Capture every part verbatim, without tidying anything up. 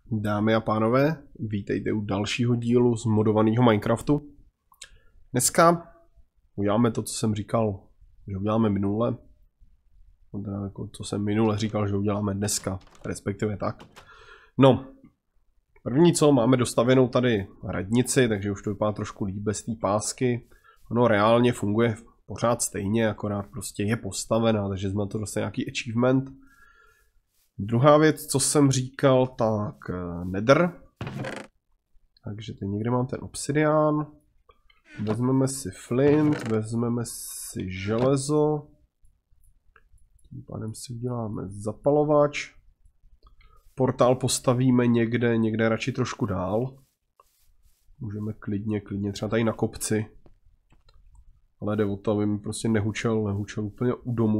Dámy a pánové, vítejte u dalšího dílu z modovaného Minecraftu. Dneska uděláme to, co jsem říkal, že uděláme minule. Teda jako co jsem minule říkal, že uděláme dneska, respektive tak. No, první co, máme dostavěnou tady radnici, takže už to vypadá trošku líp bez té pásky. Ono reálně funguje pořád stejně, akorát prostě je postavená, takže jsme to dostali nějaký achievement. Druhá věc, co jsem říkal, tak nether. Takže teď někde mám ten obsidián. Vezmeme si flint, vezmeme si železo. Tím pádem si uděláme zapalovač. Portál postavíme někde, někde radši trošku dál. Můžeme klidně, klidně třeba tady na kopci. Ale jde o to, aby mi prostě nehučel, nehučel úplně u domu.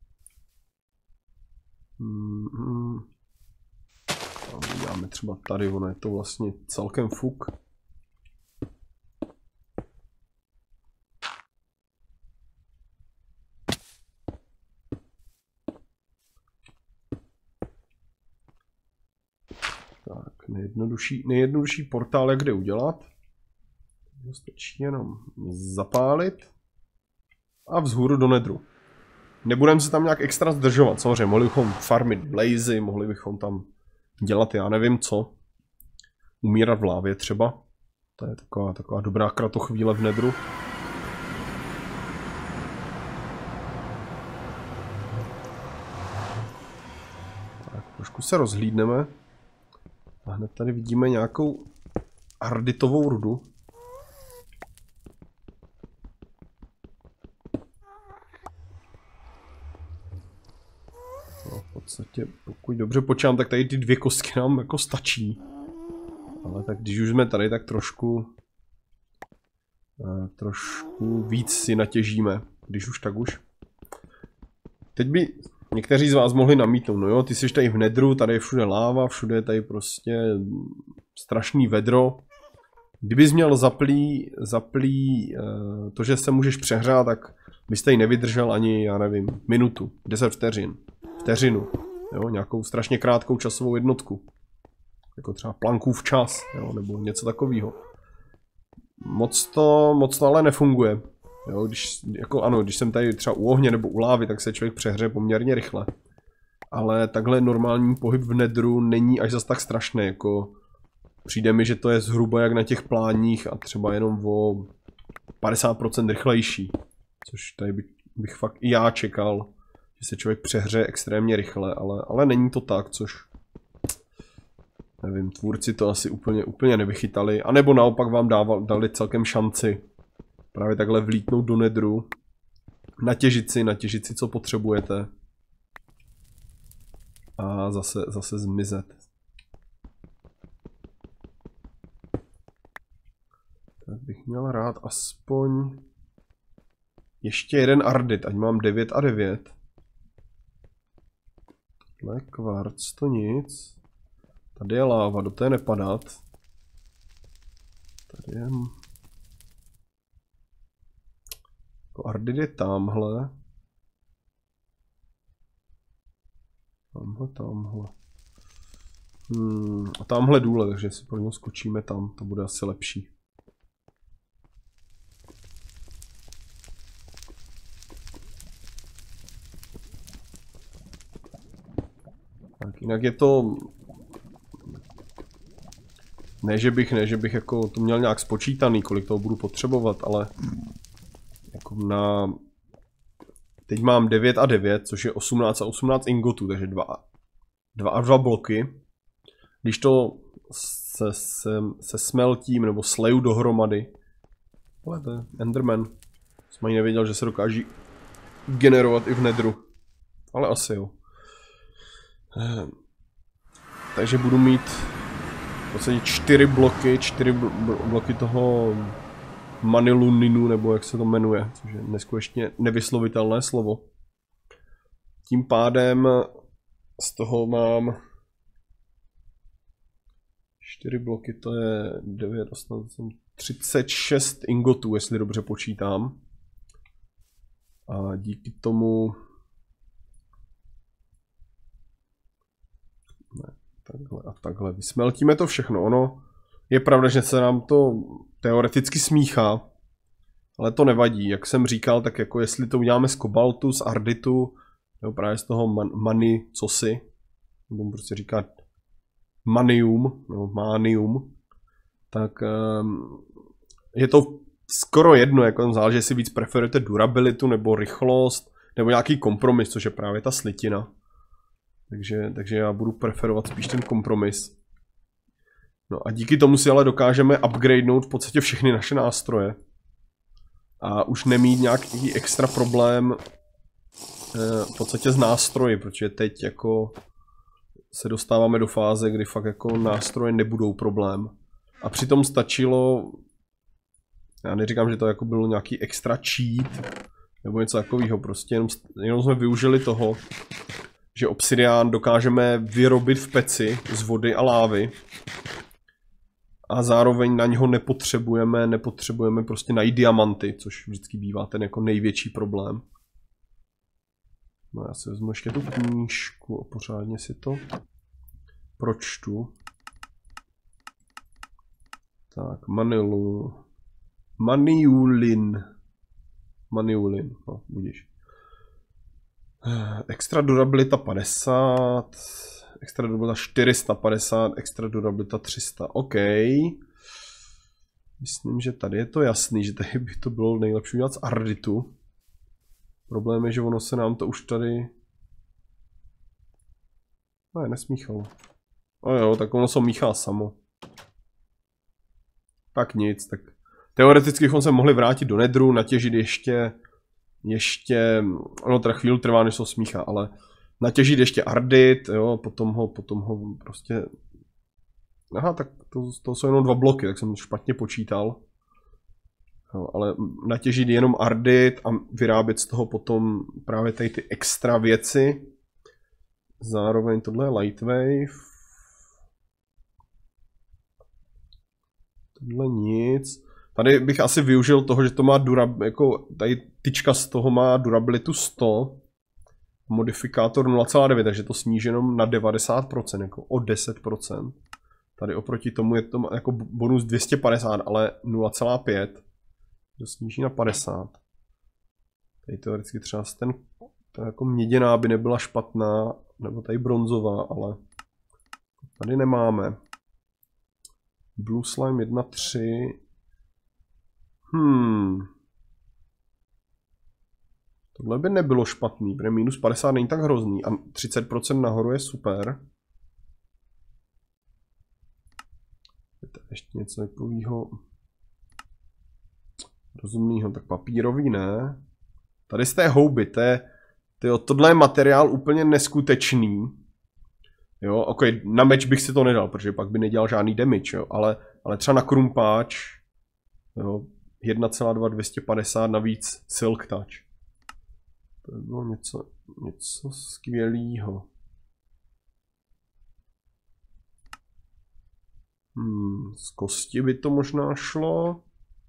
Hmm. Uděláme třeba tady, ono je to vlastně celkem fuk. Tak, nejjednodušší, nejjednodušší portál, jak kde udělat. Stačí jenom zapálit a vzhůru do nedru. Nebudeme se tam nějak extra zdržovat, samozřejmě mohli bychom farmit blazy, mohli bychom tam dělat já nevím co. Umírat v lávě třeba. To je taková, taková dobrá kratochvíle v nedru. Tak, trošku se rozhlídneme. A hned tady vidíme nějakou arditovou rudu. V podstatě, pokud dobře počítám, tak tady ty dvě kostky nám jako stačí. Ale tak když už jsme tady, tak trošku trošku víc si natěžíme, když už tak už. Teď by někteří z vás mohli namítnout, no jo, ty jsi tady v nedru, tady je všude láva, všude je tady prostě strašný vedro. Kdybys měl zaplý, zaplý to, že se můžeš přehrát, tak bys tady nevydržel ani, já nevím, minutu, deset vteřin. Vteřinu, jo, nějakou strašně krátkou časovou jednotku. Jako třeba Planckův čas, jo, nebo něco takového. Moc to, moc to ale nefunguje. Jo, když, jako ano, když jsem tady třeba u ohně nebo u lávy, tak se člověk přehře poměrně rychle. Ale takhle normální pohyb v nedru není až zas tak strašný, jako přijde mi, že to je zhruba jak na těch pláních a třeba jenom o padesát procent rychlejší. Což tady by, bych fakt i já čekal, že se člověk přehře extrémně rychle, ale, ale není to tak, což nevím, tvůrci to asi úplně, úplně nevychytali, anebo naopak vám dával, dali celkem šanci právě takhle vlítnout do nedru, natěžit si, natěžit si, co potřebujete a zase, zase zmizet. Tak bych měl rád aspoň ještě jeden ardit, ať mám devět a devět. Tohle kvarc, to nic. Tady je láva, do té nepadat. Tady je... Jako ardit je tamhle. Tamhle, tamhle. Hmm, a tamhle důle, takže si pro něj skočíme tam, to bude asi lepší. Tak, jinak je to... Ne, že bych, ne, že bych jako to měl nějak spočítaný, kolik toho budu potřebovat, ale jako na... Teď mám devět a devět, což je osmnáct a osmnáct ingotů, takže dva, dva a dva bloky. Když to se, se, se smeltím nebo sleju dohromady, ale to je Enderman, jsem ani nevěděl, že se dokáží generovat i v nedru, ale asi jo. Takže budu mít v podstatě čtyři bloky, čtyři bloky toho maniluninu, nebo jak se to jmenuje, což je neskutečně nevyslovitelné slovo. Tím pádem z toho mám čtyři bloky, to je devět, třicet šest ingotů, jestli dobře počítám. A díky tomu... Ne, Takhle a takhle. Vysmeltíme to všechno. Ono je pravda, že se nám to teoreticky smíchá, ale to nevadí. Jak jsem říkal, tak jako jestli to uděláme z kobaltu, z arditu, nebo právě z toho man, mani cosi, nebo prostě říkat manium, nebo manium, tak um, je to skoro jedno, jako záleží, jestli víc preferujete durabilitu, nebo rychlost, nebo nějaký kompromis, což je právě ta slitina. Takže, takže já budu preferovat spíš ten kompromis. No a díky tomu si ale dokážeme upgradenout v podstatě všechny naše nástroje. A už nemít nějaký extra problém v podstatě s nástroji, protože teď jako se dostáváme do fáze, kdy fakt jako nástroje nebudou problém. A přitom stačilo, já neříkám, že to jako bylo nějaký extra cheat, nebo něco takového, prostě jenom, jenom jsme využili toho, že obsidián dokážeme vyrobit v peci z vody a lávy. A zároveň na něho nepotřebujeme, nepotřebujeme prostě najít diamanty, což vždycky bývá ten jako největší problém. No já si vezmu ještě tu knížku a pořádně si to pročtu. Tak, Manilu. Maniulin. Maniulin, no, budíš. Extra durabilita padesát. Extra durabilita čtyři sta padesát, extra durabilita tři sta, OK. Myslím, že tady je to jasný, že tady by to bylo nejlepší udělat z arditu. Problém je, že ono se nám to už tady... Ne, nesmíchalo. No jo, tak ono se míchá samo. Tak nic, tak teoreticky bychom se mohli vrátit do nedru, natěžit ještě... Ještě... Ono teda chvíli trvá, než se smíchá, ale... Natěžit ještě ardit, jo, potom ho, potom ho prostě... Aha, tak to, to jsou jenom dva bloky, tak jsem špatně počítal. Jo, ale natěžit jenom ardit a vyrábět z toho potom právě tady ty extra věci. Zároveň tohle je Lightwave. Tohle nic. Tady bych asi využil toho, že to má durabilitu, jako tady tyčka z toho má durabilitu sto. Modifikátor nula celá devět, takže to sníží jenom na devadesát procent, jako o deset procent. Tady oproti tomu je to jako bonus dvě stě padesát, ale nula celá pět. To sníží na padesát. Tady teoreticky třeba ten, ta jako měděná by nebyla špatná, nebo tady bronzová, ale tady nemáme. Blue Slime jedna tři. Hmm. Tohle by nebylo špatný, protože minus padesát není tak hrozný a třicet procent nahoru je super. Je to ještě něco takového rozumného, tak papírový ne. Tady z té houby, to je, tyjo, tohle je materiál úplně neskutečný. Jo, ok, na meč bych si to nedal, protože pak by nedělal žádný damage, jo, ale, ale třeba na krumpáč, jo, jedna celá dva dvě stě padesát navíc silk touch. To by bylo něco, něco skvělého. Hmm, z kosti by to možná šlo.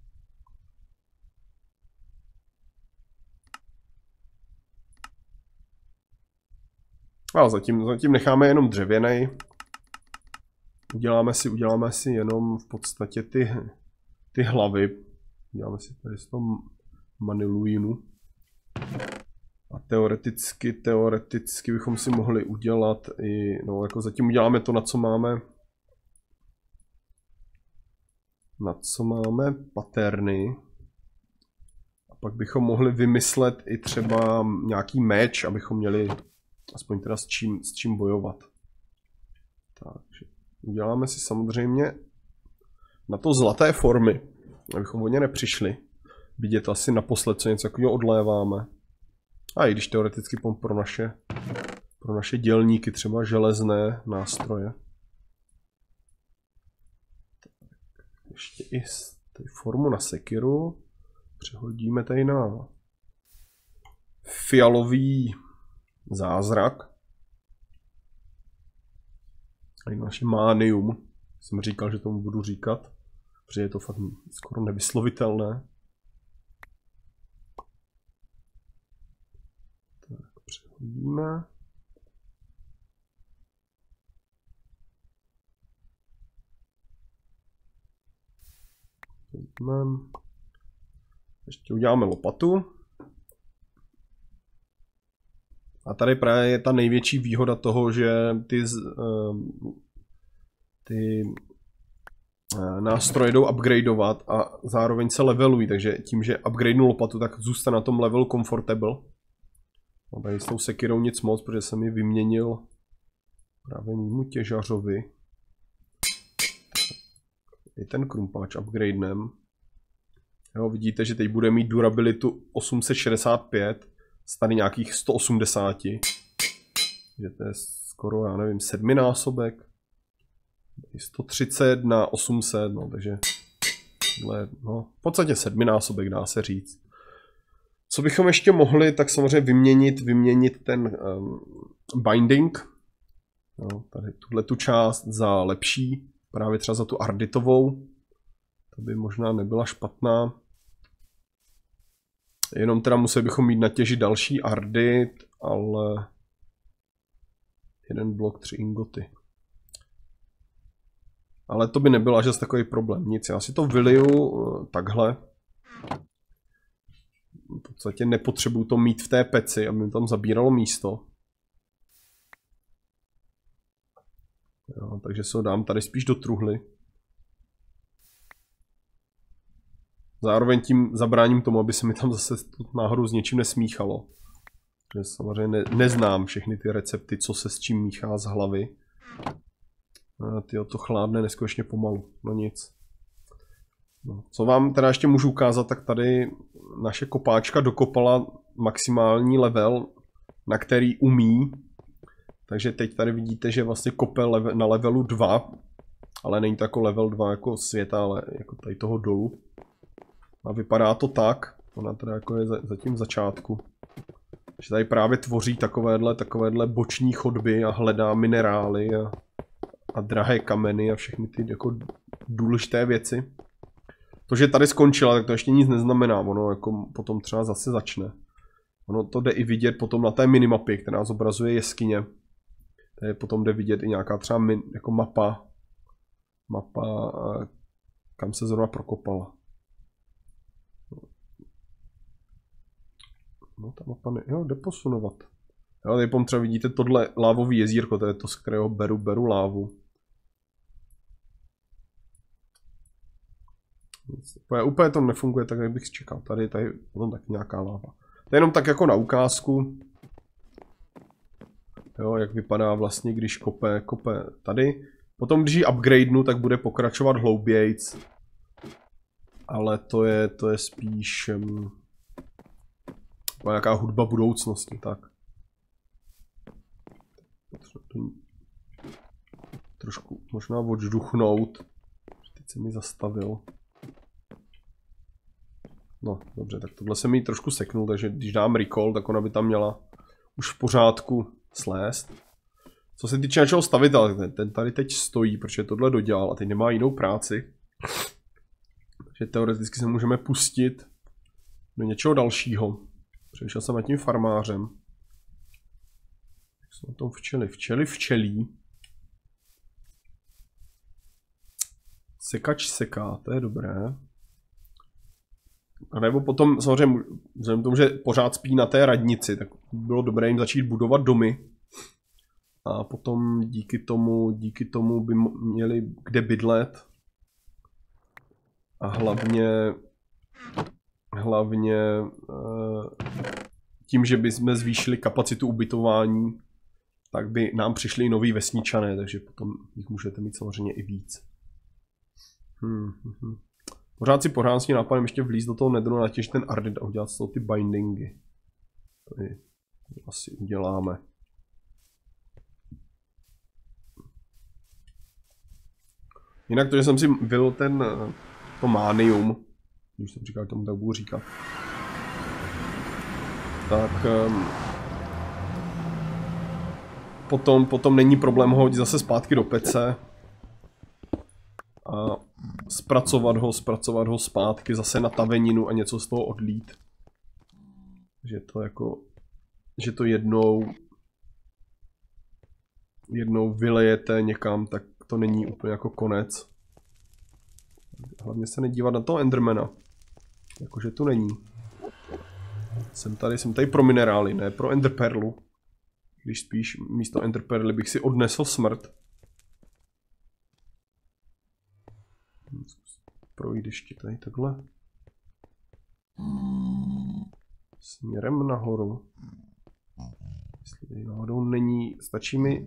A zatím, zatím necháme jenom dřevěnej. Uděláme si, uděláme si jenom v podstatě ty, ty hlavy. Uděláme si tady z toho maniluinu. A teoreticky, teoreticky bychom si mohli udělat i, no jako zatím uděláme to, na co máme, na co máme paterny. A pak bychom mohli vymyslet i třeba nějaký meč, abychom měli aspoň teda s čím, s čím bojovat. Takže uděláme si samozřejmě na to zlaté formy, abychom o ně nepřišli. Vidět asi naposled, co něco takového odléváme. A i když teoreticky pro naše, pro naše dělníky třeba železné nástroje. Tak, ještě i formu na sekiru. Přehodíme tady na fialový zázrak. Tady naše mánium. Jsem říkal, že tomu budu říkat, protože je to fakt skoro nevyslovitelné. Tak, přehodíme. Ještě uděláme lopatu. A tady právě je ta největší výhoda toho, že ty, ty nástroje jdou upgradeovat a zároveň se levelují, takže tím, že upgradenu lopatu, tak zůstane na tom levelu comfortable. No, tady s tou sekirou nic moc, protože jsem ji vyměnil právě mému těžařovi. I ten krumpáč upgradenem. Jo, vidíte, že teď bude mít durabilitu osm set šedesát pět, tady nějakých sto osmdesát. Že to je skoro, já nevím, sedminásobek. sto třicet na osm set, no, takže no, v podstatě sedminásobek, dá se říct. Co bychom ještě mohli, tak samozřejmě vyměnit, vyměnit ten um, binding. No, tady tuhle tu část za lepší, právě třeba za tu arditovou. To by možná nebyla špatná. Jenom teda museli bychom mít natěžit další ardit, ale jeden blok, tři ingoty. Ale to by nebyl až takový problém. Nic, já si to vyliju takhle. V podstatě nepotřebuju to mít v té peci, aby mi tam zabíralo místo. Jo, takže se ho dám tady spíš do truhly. Zároveň tím zabráním tomu, aby se mi tam zase náhodou s něčím nesmíchalo. Protože samozřejmě ne, neznám všechny ty recepty, co se s čím míchá z hlavy. A tyjo, to chládne neskutečně pomalu. No nic. No. Co vám teda ještě můžu ukázat, tak tady naše kopáčka dokopala maximální level, na který umí. Takže teď tady vidíte, že vlastně kope leve, na levelu dva. Ale není to jako level dva jako světa, ale jako tady toho dolu. A vypadá to tak, ona teda jako je zatím v začátku, že tady právě tvoří takovéhle, takovéhle boční chodby a hledá minerály a, a drahé kameny a všechny ty jako důležité věci. To, že tady skončila, tak to ještě nic neznamená, ono jako potom třeba zase začne. Ono to jde i vidět potom na té minimapě, která zobrazuje jeskyně. Tady potom jde vidět i nějaká třeba min, jako mapa, mapa, kam se zrovna prokopala. No ta mapa ne... Jo, jde posunovat. Jo, tady potom třeba vidíte tohle lávový jezírko, to je to, z kterého beru, beru lávu. Úplně, úplně to nefunguje tak, jak bych čekal. Tady, tady potom taky nějaká láva. To je jenom tak jako na ukázku. Jo, jak vypadá vlastně, když kope, kope tady. Potom, když ji upgradenu, tak bude pokračovat hloubějc. Ale to je, to je spíš... Um, nějaká hudba budoucnosti, tak. Trošku možná odžduchnout. Teď se mi zastavil. No, dobře, tak tohle se mi trošku seknul, takže když dám recall, tak ona by tam měla už v pořádku slést. Co se týče našeho stavitele, ten, ten tady teď stojí, protože tohle dodělal a teď nemá jinou práci. Takže teoreticky se můžeme pustit do něčeho dalšího. Přešel jsem nad tím farmářem. Jak jsou na tom včely? Včely včelí. Sekač seká, to je dobré. A nebo potom, samozřejmě, vzhledem k tomu, že pořád spí na té radnici, tak bylo dobré jim začít budovat domy. A potom díky tomu, díky tomu by měli kde bydlet. A hlavně... Hlavně tím, že bychom zvýšili kapacitu ubytování, tak by nám přišli i noví vesničané, takže potom jich můžete mít samozřejmě i víc. Hmm, hmm. Pořád si pořád s tím nápadem ještě vlíz do toho nedru, natěžit ten ardit a udělat z toho ty bindingy. To je, to asi uděláme. Jinak to, že jsem si byl ten to mánium, když jsem říkal, tomu tak budu říkat. Tak um, potom, potom není problém ho hodit zase zpátky do pece a zpracovat ho, zpracovat ho zpátky zase na taveninu a něco z toho odlít. Že to jako, že to jednou jednou vylejete někam, tak to není úplně jako konec. hlavně se nedívat na toho Endermana. Jakože tu není. Jsem tady, jsem tady pro minerály, ne pro Enderperlu. Když spíš místo Enderperly bych si odnesl smrt. Projít ještě tady takhle. Směrem nahoru. Jestli tady náhodou není, stačí mi...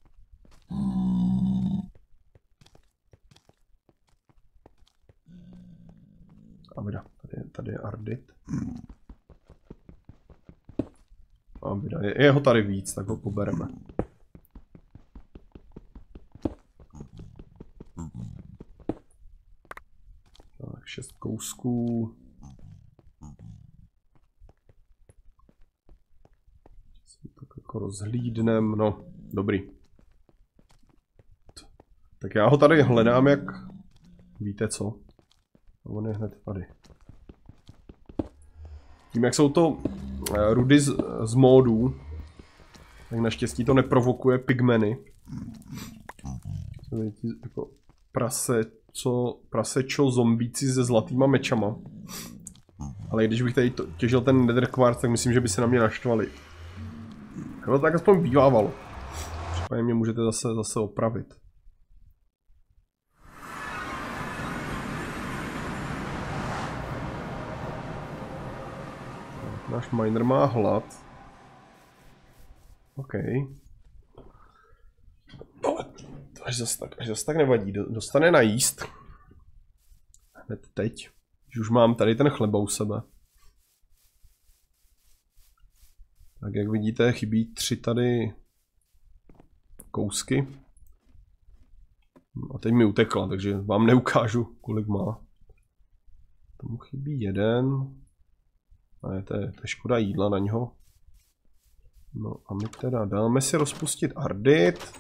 Abida, tady, tady je Ardit. Abida, je, je ho tady víc, tak ho pobereme. Tak, šest kousků. Tak jako rozhlídnem, no, dobrý. Tak já ho tady hledám, jak víte co. A on je hned tady. Tím, jak jsou to rudy z, z módů, tak naštěstí to neprovokuje pigmeny. Jako prase, co, prasečo zombíci se zlatýma mečama. Ale když bych tady to, těžil ten nether quartz, tak myslím, že by se na mě naštvali. No tak aspoň bývávalo. Případně mě můžete zase, zase opravit. Náš miner má hlad. OK. Ale to až zase tak, až zase tak nevadí. Dostane najíst. Hned teď. Když už mám tady ten chleba u sebe. Tak jak vidíte, chybí tři tady kousky. A teď mi utekla, takže vám neukážu, kolik má. Tomu chybí jeden. A je to, to je škoda jídla na něho. No a my teda dáme si rozpustit Ardit.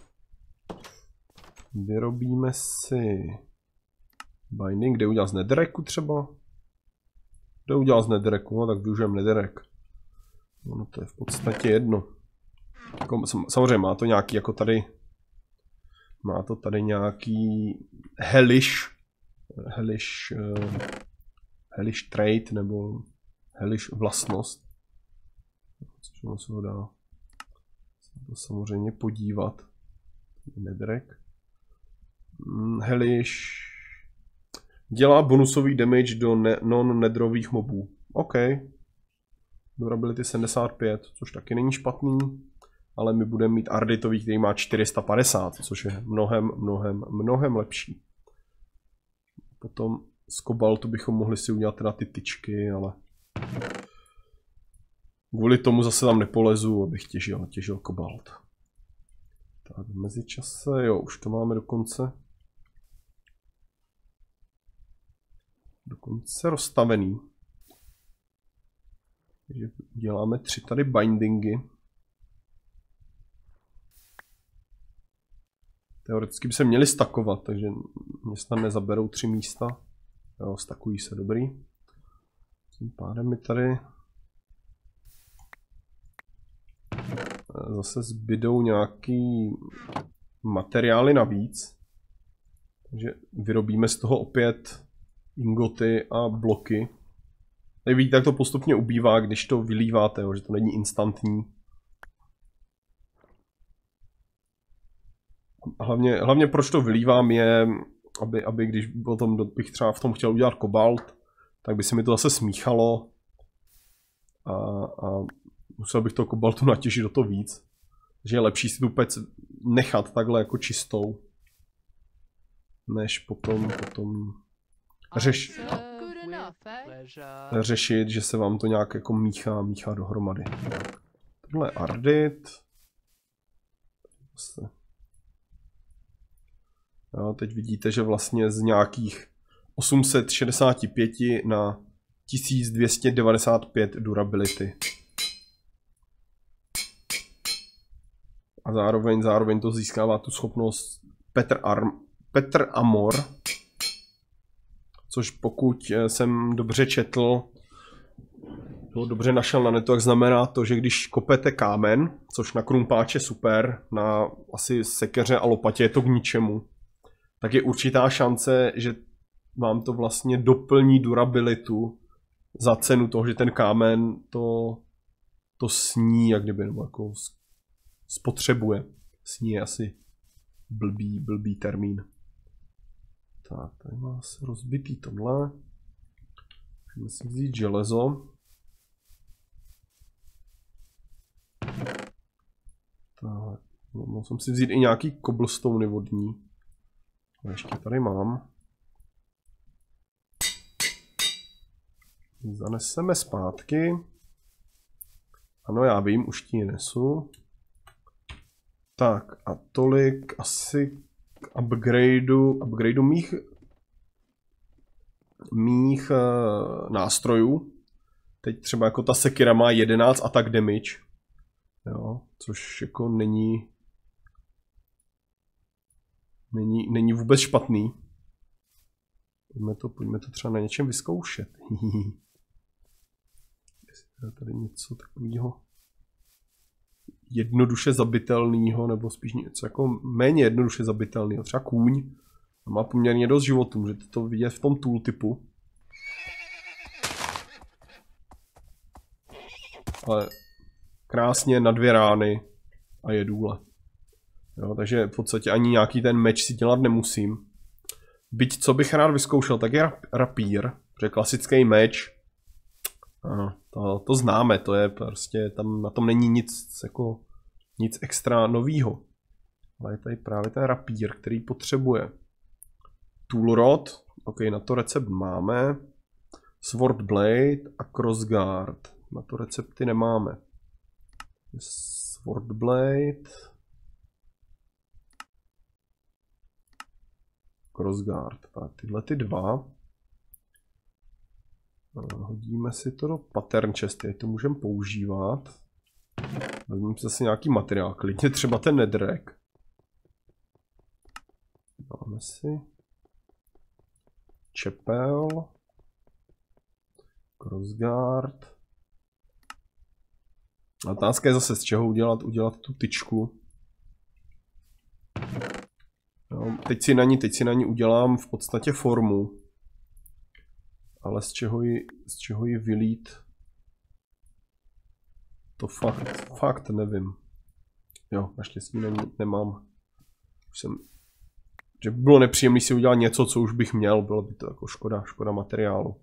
Vyrobíme si binding, kde udělat z netherracku třeba. Kde udělat z netherracku, no tak využijeme netherrack. No to je v podstatě jedno. Jako, samozřejmě má to nějaký jako tady. Má to tady nějaký hellish. Hellish. Uh, hellish trait nebo hellish vlastnost. Což ono se ho dá to samozřejmě podívat. Netherrack. Hellish dělá bonusový damage do ne non-nedrových mobů. OK. Durability sedmdesát pět, což taky není špatný. Ale my budeme mít Arditový, který má čtyři sta padesát, což je mnohem, mnohem, mnohem lepší. Potom z kobaltu bychom mohli si udělat teda ty tyčky, ale kvůli tomu zase tam nepolezu, abych těžil, těžil kobalt. Tak v mezičase, jo, už to máme dokonce. Dokonce rozstavený. Takže děláme tři tady bindingy. Teoreticky by se měli stakovat, takže mě snad nezaberou tři místa. Jo, stakují se, dobrý. Tím pádem mi tady zase zbydou nějaký materiály navíc. Takže vyrobíme z toho opět ingoty a bloky. Tady vidíte, jak to postupně ubývá, když to vylíváte, jo, že to není instantní. Hlavně, hlavně proč to vylívám je, aby, aby když potom bych třeba v tom chtěl udělat kobalt, tak by se mi to zase smíchalo a, a musel bych toho kobaltu natěžit do toho víc. Takže je lepší si tu pec nechat takhle jako čistou, než potom, potom řeš, řešit, že se vám to nějak jako míchá, míchá dohromady. Tohle je Ardit. Zase. Jo, teď vidíte, že vlastně z nějakých osm set šedesát pět na tisíc dvě stě devadesát pět durability. A zároveň, zároveň to získává tu schopnost Petr, Arm, Petr Amor. Což pokud jsem dobře četl, dobře našel na netu, tak znamená to, že když kopete kámen, což na krumpáče super, na asi sekeře a lopatě je to k ničemu, tak je určitá šance, že vám to vlastně doplní durabilitu za cenu toho, že ten kámen to, to sní, jak kdyby, nebo jako spotřebuje. Sní je asi blbý, blbý termín. Tak, tady má se rozbitý tohle. Můžeme si vzít železo. Tak, mohl jsem si vzít i nějaký cobblestone vodní. A ještě tady mám. Zaneseme zpátky. Ano, já vím, už ti ji nesu. Tak a tolik asi k upgradeu, upgradeu mých, mých uh, nástrojů. Teď třeba jako ta sekira má jedenáct attack damage. Jo, což jako není, není, není vůbec špatný. Pojďme to, pojďme to třeba na něčem vyzkoušet. Jestli tady něco takového jednoduše zabitelného, nebo spíš něco jako méně jednoduše zabitelného. Třeba kůň má poměrně dost životů, můžete to vidět v tom tooltipu. Ale krásně na dvě rány a je důle. Jo, takže v podstatě ani nějaký ten meč si dělat nemusím. Byť co bych rád vyzkoušel, tak je rapír, protože klasický meč, ano, to, to známe, to je prostě, tam na tom není nic jako, nic extra novýho. Ale je tady právě ten rapír, který potřebuje. Tool rod, ok, na to recept máme. Sword blade a crossguard, na to recepty nemáme. Sword blade. Crossguard, tak tyhle ty dva. Hodíme si to do pattern chesty, to můžeme používat. Vezmeme si zase nějaký materiál, klidně třeba ten netherrack. Dáme si čepel, crossguard. Otázka je zase z čeho udělat, udělat tu tyčku. No, teď si na ní, teď si na ní udělám v podstatě formu. Ale z čeho ji, z čeho ji vylít, to fakt, fakt nevím. Jo, naštěstí ne, nemám. Už jsem, že by bylo nepříjemné si udělat něco, co už bych měl, bylo by to jako škoda, škoda materiálu.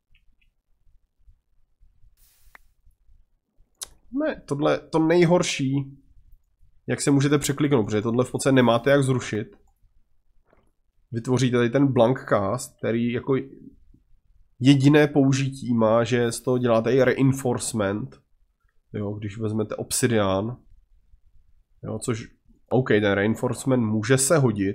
Ne, tohle, to nejhorší, jak se můžete překliknout, protože tohle v podstatě nemáte jak zrušit. Vytvoříte tady ten blank cast, který jako jediné použití má, že z toho děláte i reinforcement, jo, když vezmete obsidian, jo, což, OK, ten reinforcement může se hodit,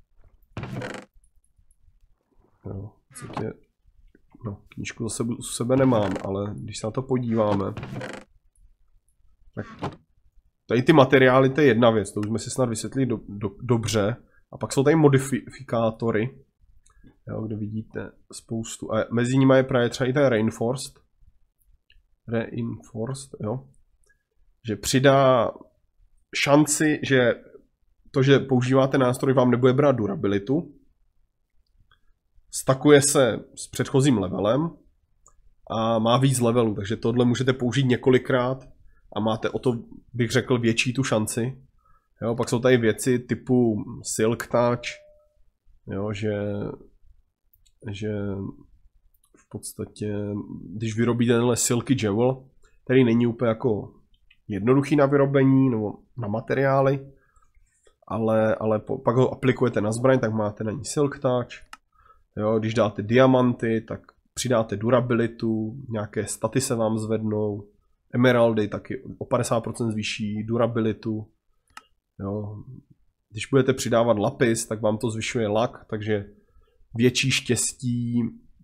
jo, tě, no, knížku zase u sebe nemám, ale když se na to podíváme, tak tady ty materiály, to je jedna věc, to už jsme si snad vysvětlili do, do, dobře, a pak jsou tady modifikátory, jo, kde vidíte spoustu. A mezi nimi je právě třeba i ten reinforced. Reinforced, jo. Že přidá šanci, že to, že používáte nástroj, vám nebude brát durabilitu. Stakuje se s předchozím levelem a má víc levelů, takže tohle můžete použít několikrát a máte o to, bych řekl, větší tu šanci. Jo, pak jsou tady věci typu Silk Touch, jo, že že v podstatě, když vyrobíte tenhle Silky Jewel, který není úplně jako jednoduchý na vyrobení nebo na materiály, ale, ale po, pak ho aplikujete na zbraň, tak máte na ní Silk Touch. Jo, když dáte diamanty, tak přidáte durabilitu, nějaké staty se vám zvednou, emeraldy taky o padesát procent zvýší durabilitu. Jo. Když budete přidávat lapis, tak vám to zvyšuje luck, takže větší štěstí,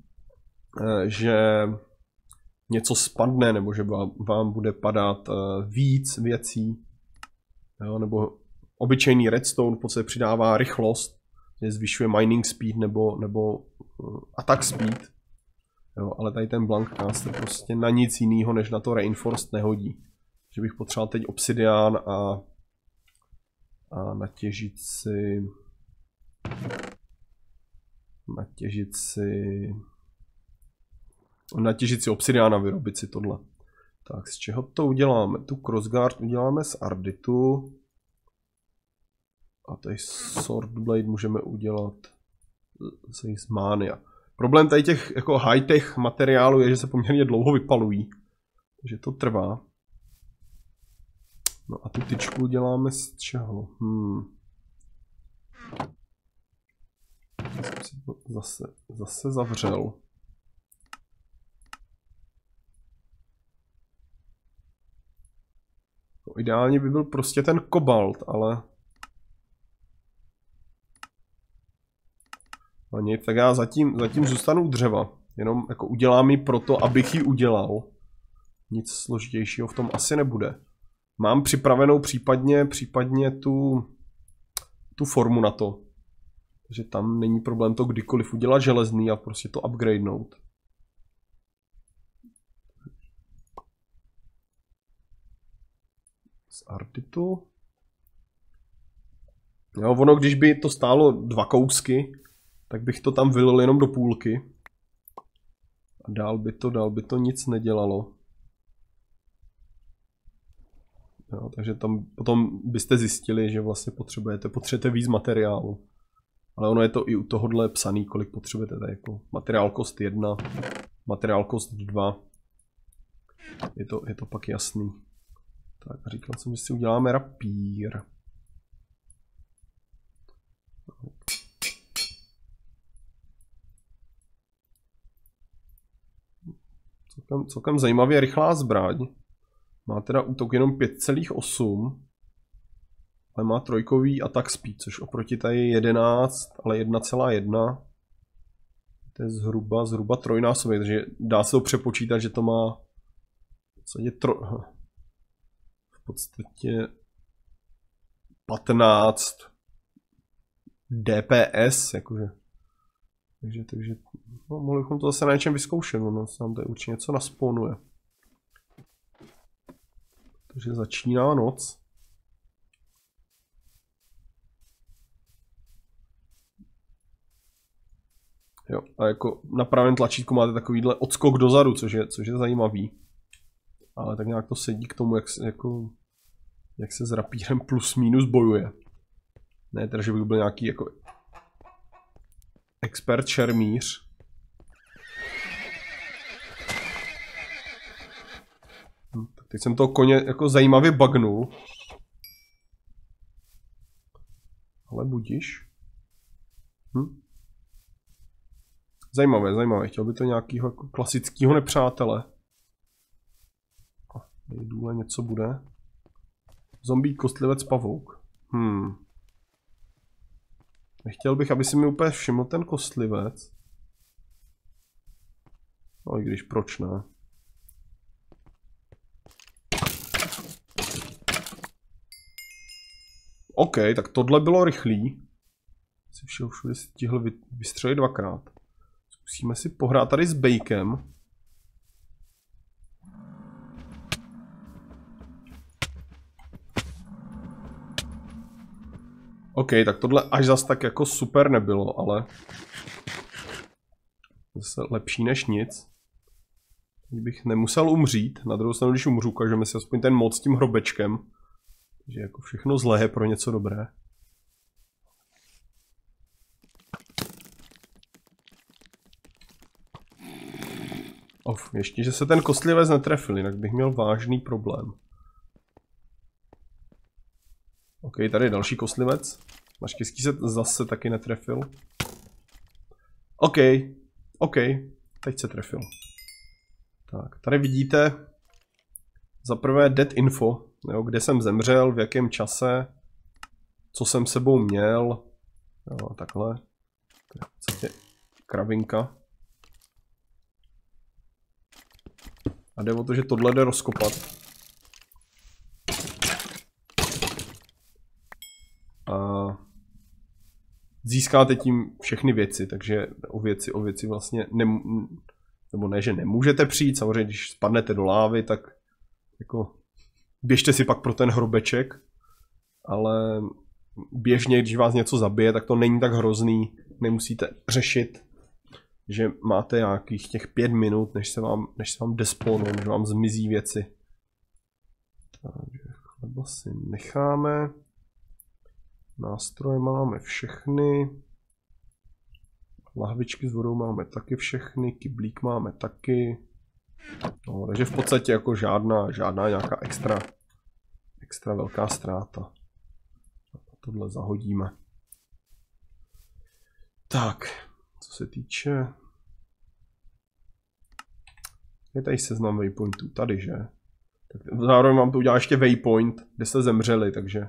že něco spadne, nebo že vám bude padat víc věcí, jo, nebo obyčejný redstone v podstatě přidává rychlost, že zvyšuje mining speed nebo, nebo attack speed, jo, ale tady ten blank cast se prostě na nic jiného než na to reinforced nehodí. Že bych potřeboval teď obsidian a, a natěžit si natěžit si... Natěžit si obsidiána, vyrobit si tohle. Tak, z čeho to uděláme? Tu crossguard uděláme z arditu. A tady swordblade můžeme udělat z mania. Problém tady těch jako high-tech materiálů je, že se poměrně dlouho vypalují. Takže to trvá. No a tu tyčku děláme z čeho? Hmm. Zase, zase zavřel. No, ideálně by byl prostě ten kobalt, ale... A nic, tak já zatím, zatím zůstanu u dřeva. Jenom jako udělám ji proto, abych ji udělal. Nic složitějšího v tom asi nebude. Mám připravenou případně, případně tu, tu formu na to. Takže tam není problém to kdykoliv udělat železný a prostě to upgradenout. Z arditu. Jo, ono, když by to stálo dva kousky, tak bych to tam vylil jenom do půlky. A dál by to, dál by to nic nedělalo. Jo, takže tam potom byste zjistili, že vlastně potřebujete, potřebujete víc materiálu. Ale ono je to i u tohohle psaný, kolik potřebujete. Tady jako materiál kost jedna, materiál kost dva. Je to, je to pak jasný. Tak a říkal jsem, že si uděláme rapír. Celkem, celkem zajímavě rychlá zbraň. Má teda útok jenom pět celá osm. Ale má trojkový attack speed, což oproti tady je jedenáct, ale jedna celá jedna. To je zhruba, zhruba trojnásobek, takže dá se to přepočítat, že to má v podstatě, tro... v podstatě patnáct D P S, jakože. Takže, takže no, mohli bychom to zase na něčem vyzkoušet, no, se nám tady určitě něco nasponuje. Takže začíná noc. Jo, a jako na pravém tlačítku máte takovýhle odskok dozadu, což je, což je zajímavý. Ale tak nějak to sedí k tomu, jak se, jako, jak se s rapírem plus minus bojuje. Ne, teda, že bych byl nějaký jako expert šermíř. Hm, tak teď jsem toho koně jako zajímavě bugnul. Ale budíš. Hm? Zajímavé, zajímavé. Chtěl by to nějakého jako klasického nepřátele. Tady důle něco bude. Zombie, kostlivec, pavouk. Hmm. Nechtěl bych, aby si mi úplně všiml ten kostlivec. No i když, proč ne? OK, tak tohle bylo rychlý. Si všeho všude stihl vystřelit dvakrát. Zkusíme si pohrát tady s bejkem. OK, tak tohle až zas tak jako super nebylo, ale zase lepší než nic. Bych nemusel umřít, na druhou stranu, když umřu, ukážeme si aspoň ten mod s tím hrobečkem. Takže jako všechno zlé je pro něco dobré. Of, ještě, že se ten kostlivec netrefil, jinak bych měl vážný problém. OK, tady je další kostlivec. Naštěstí se zase taky netrefil. OK, OK, teď se trefil. Tak, tady vidíte za prvé dead info, jo, kde jsem zemřel, v jakém čase, co jsem sebou měl, jo, takhle. To je v podstatě kravinka. A jde o to, že tohle jde rozkopat. A získáte tím všechny věci, takže o věci, o věci vlastně nem, nebo ne, že nemůžete přijít, samozřejmě když spadnete do lávy, tak jako běžte si pak pro ten hrobeček, ale běžně, když vás něco zabije, tak to není tak hrozný, nemusíte řešit, že máte nějakých těch pět minut, než se vám, než se vám despawnou, než vám zmizí věci. Takže chleba si necháme. Nástroje máme všechny. Lahvičky s vodou máme taky všechny, kyblík máme taky. No, takže v podstatě jako žádná, žádná nějaká extra, extra velká ztráta. Tohle zahodíme. Tak, co se týče... Je tady seznam waypointů, tady, že? Tak zároveň vám to udělá ještě waypoint, kde jste zemřeli, takže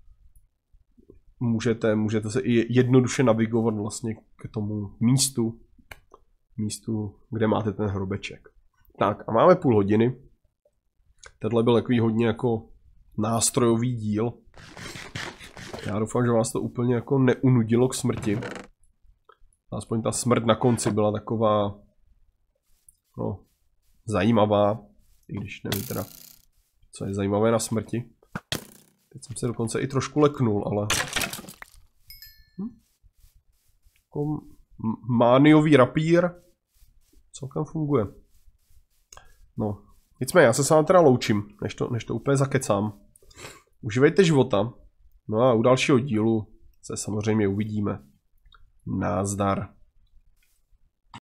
můžete, můžete se i jednoduše navigovat vlastně k tomu místu, místu, kde máte ten hrobeček. Tak a máme půl hodiny. Tenhle byl takový hodně jako nástrojový díl. Já doufám, že vás to úplně jako neunudilo k smrti. Aspoň ta smrt na konci byla taková, no, zajímavá, i když nevím teda, co je zajímavé na smrti. Teď jsem se dokonce i trošku leknul, ale... Hm? Jako mániový rapír celkem funguje. No, nicméně, já se s vámi teda loučím, než to, než to úplně zakecám. Užívejte života, no a u dalšího dílu se samozřejmě uvidíme. Nazdar.